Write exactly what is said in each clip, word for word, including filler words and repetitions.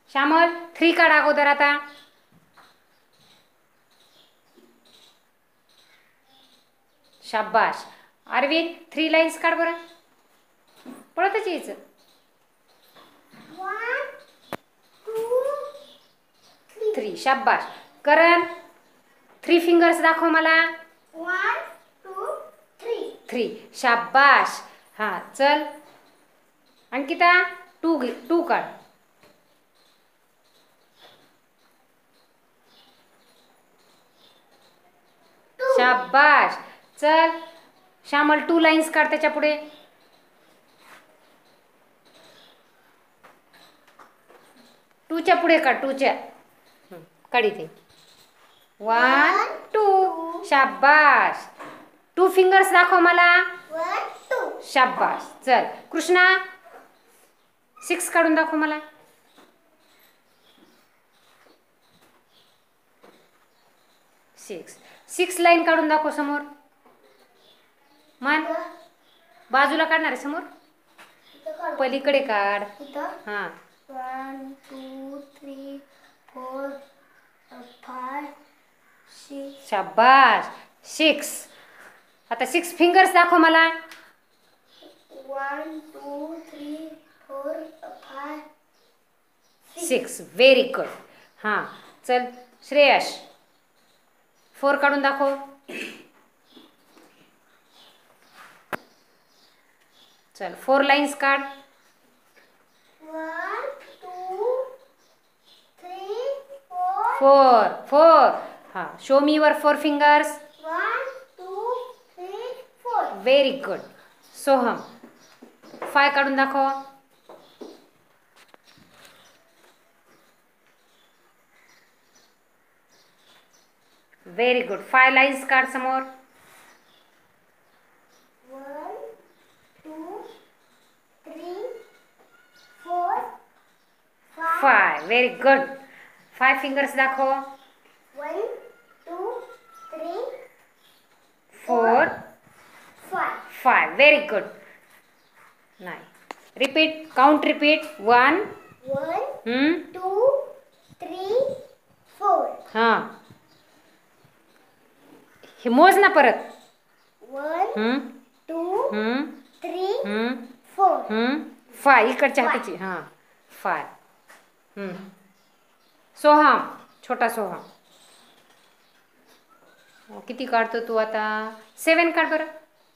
Shyamal three काढ अगोदर आता. शाबाश. अरविंद थ्री लाईन्स काढ बरं. पळतच यायचं. थ्री. शाबाश. करण थ्री फिंगर्स दाखव मला. One two three. थ्री. शाबाश. हां चल अंकिता टू टू काढ. शाबाश. चल श्यामल टू लाईन्स काढ त्याच्या पुढे. टूच्या पुढे काढ. टूच्या काढ इथे. One two. शाबाश. टू फिंगर्स दाखव मला. One two. शाबाश. चल कृष्णा सिक्स काढून दाखव मला. सिक्स. सिक्स लाईन काढून दाखव समोर. मान बाजूला काढणार आहे समोर. पलीकडे काढ. हां. One two three four five six. शाबाश. सिक्स. आता सिक्स फिंगर्स दाखव मला. One two three four five six. Very good. हां चल श्रेयश फोर काढून दाखव. चल फोर लाईन्स काढ. One two three four. Four. Four. हां show me your four fingers. One two three four. Very good. Soham five काढून दाखव. Very good. फाय लाईन्स काढ समोर. One two three four five. Very good. Five fingers दाखव. One two three four five. Five. Very good. नाही repeat. Count repeat. One one two three four. हां हे मोज ना परत. One two three four. Five इकडच्या हाताची. हां फाय. सोहम छोटा सोहम किती काढतो तू आता. सेवन काढ बरं.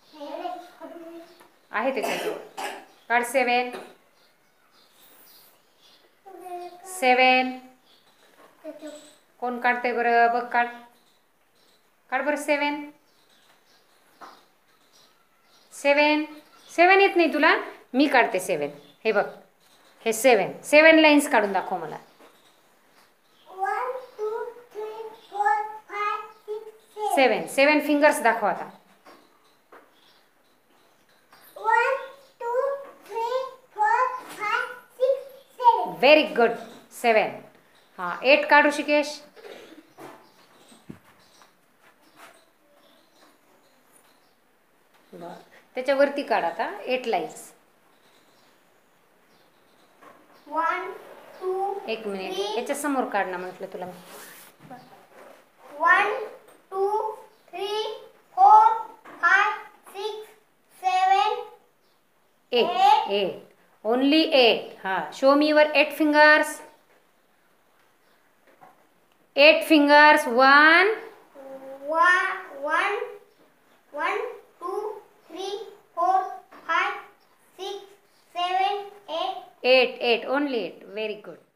आहे त्याच्याजवळ. काढ सेवन. सेवन कोण काढते बरं बघ. काढ काढ बरं सेवन. सेवन. सेवन येत नाही तुला. मी काढते सेवन. हे बघ हे सेवन. सेवन लाईन्स काढून दाखव मला. One two three four five six seven. Seven fingers दाखव आता. One two three four five six seven. Very good. Seven. हां एट काढू शिकेश. बरं त्याच्यावरती काढ आता. Eight lines. वन टू एक मिनिट याच्या समोर काढ ना म्हटलं तुला. One two three four five six seven eight. Eight. Only eight. हां show me your eight fingers. Eight fingers. One one one two three four five six seven eight. Eight. Eight. Only eight. Very good.